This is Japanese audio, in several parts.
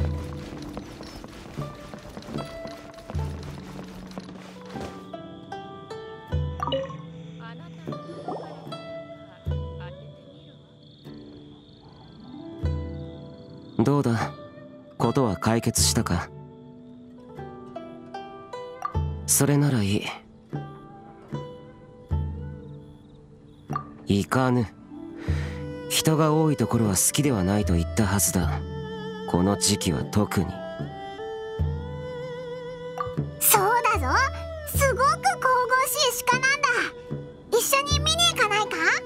どうだ、ことは解決したか？それならいい。いかぬ。人が多いところは好きではないと言ったはずだ。この時期は特に。 そうだぞ、すごく神々しい鹿なんだ。一緒に見に行かないか？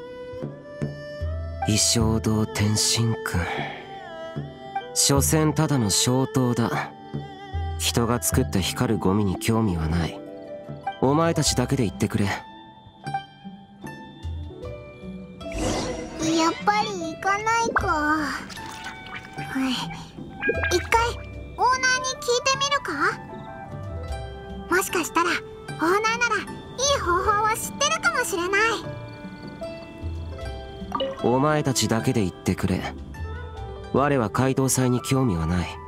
衣装堂天心君、所詮ただの小刀だ。人が作った光るゴミに興味はない。お前たちだけで言ってくれ。 やっぱり行かないか。一回オーナーに聞いてみるか？もしかしたらオーナーならいい方法を知ってるかもしれない。 お前たちだけで言ってくれ。我は街道祭に興味はない。